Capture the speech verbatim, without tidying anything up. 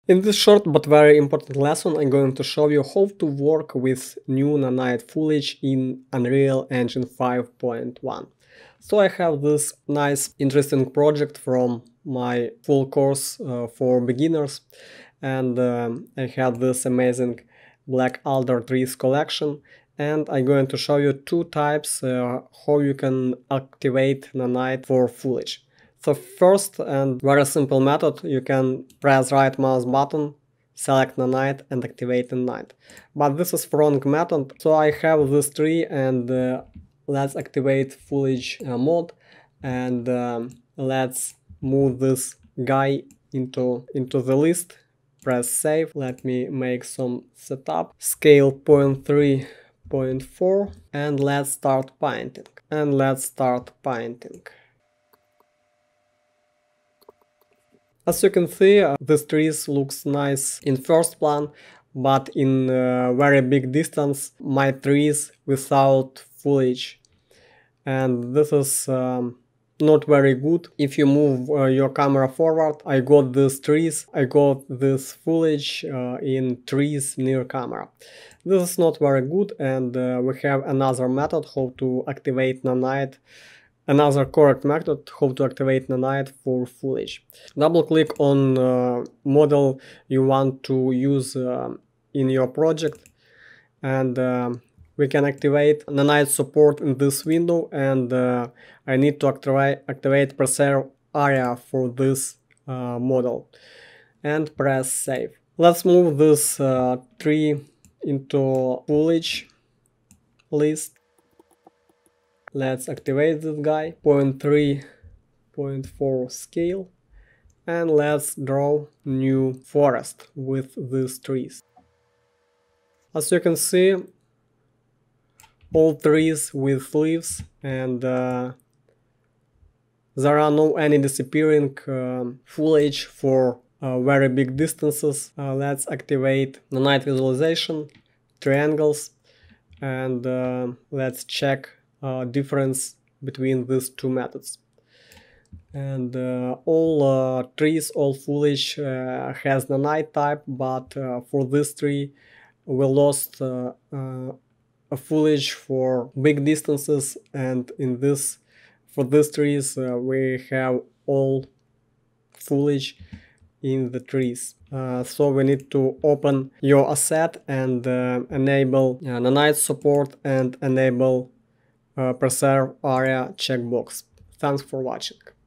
In this short but very important lesson, I'm going to show you how to work with new Nanite foliage in Unreal Engine five point one. So I have this nice interesting project from my full course uh, for beginners, and um, I have this amazing black alder trees collection, and I'm going to show you two types uh, how you can activate Nanite for foliage. So first and very simple method, you can press right mouse button, select Nanite and activate Nanite. But this is wrong method, so I have this tree and uh, let's activate foliage uh, mode, and um, let's move this guy into, into the list. Press save. Let me make some setup. Scale zero point three, zero point four, and let's start painting. And let's start painting. As you can see, uh, this trees looks nice in first plan, but in uh, very big distance my trees without foliage. And this is um, not very good. If you move uh, your camera forward, I got these trees, I got this foliage uh, in trees near camera. This is not very good, and uh, we have another method how to activate Nanite. Another correct method how to activate Nanite for foliage. Double click on uh, model you want to use uh, in your project, and uh, we can activate Nanite support in this window, and uh, I need to activate, activate preserve area for this uh, model and press save. Let's move this uh, tree into foliage list. Let's activate this guy, zero point three, zero point four scale, and let's draw new forest with these trees. As you can see, all trees with leaves, and uh, there are no any disappearing uh, foliage for uh, very big distances. Uh, let's activate Nanite visualization, triangles, and uh, let's check Uh, difference between these two methods. And uh, all uh, trees, all foliage uh, has Nanite type, but uh, for this tree we lost uh, uh, a foliage for big distances, and in this for these trees uh, we have all foliage in the trees. Uh, so we need to open your asset and uh, enable uh, Nanite support and enable Uh, preserve area checkbox. Thanks for watching.